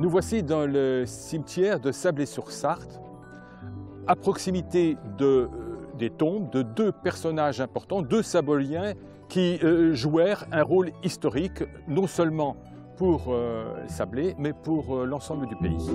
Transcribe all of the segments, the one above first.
Nous voici dans le cimetière de Sablé-sur-Sarthe, à proximité des tombes de deux personnages importants, deux saboliens qui jouèrent un rôle historique, non seulement pour Sablé, mais pour l'ensemble du pays.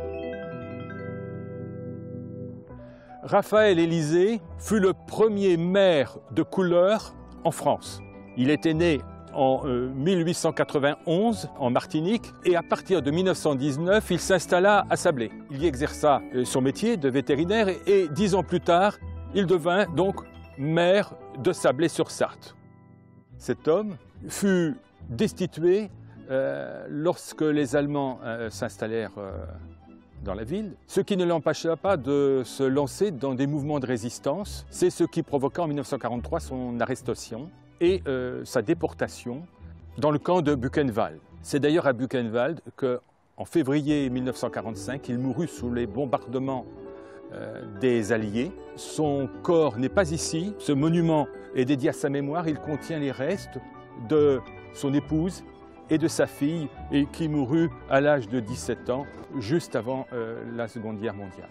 Raphaël Élysée fut le premier maire de couleur en France. Il était né en 1891 en Martinique et à partir de 1919, il s'installa à Sablé. Il y exerça son métier de vétérinaire et 10 ans plus tard, il devint donc maire de Sablé-sur-Sarthe. Cet homme fut destitué lorsque les Allemands s'installèrent dans la ville, ce qui ne l'empêcha pas de se lancer dans des mouvements de résistance. C'est ce qui provoqua en 1943 son arrestation et sa déportation dans le camp de Buchenwald. C'est d'ailleurs à Buchenwald qu'en février 1945, il mourut sous les bombardements des Alliés. Son corps n'est pas ici. Ce monument est dédié à sa mémoire. Il contient les restes de son épouse et de sa fille, et qui mourut à l'âge de 17 ans, juste avant la Seconde Guerre mondiale.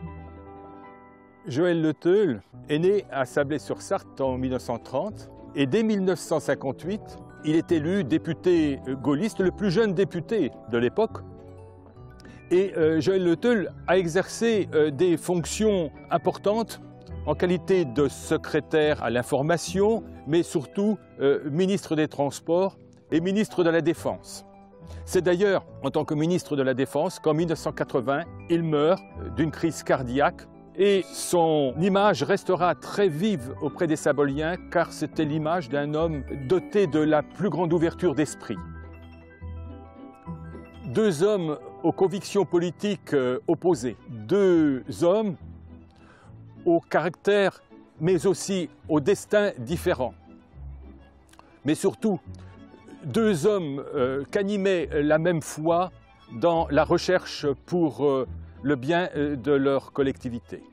Joël Le Teul est né à Sablé-sur-Sarthe en 1930, et dès 1958, il est élu député gaulliste, le plus jeune député de l'époque. Et Joël Le Teul a exercé des fonctions importantes en qualité de secrétaire à l'information, mais surtout ministre des Transports et ministre de la Défense. C'est d'ailleurs en tant que ministre de la Défense qu'en 1980, il meurt d'une crise cardiaque et son image restera très vive auprès des Saboliens car c'était l'image d'un homme doté de la plus grande ouverture d'esprit. Deux hommes aux convictions politiques opposées, deux hommes au caractère mais aussi au destin différent. Mais surtout, deux hommes qu'animait la même foi dans la recherche pour le bien de leur collectivité.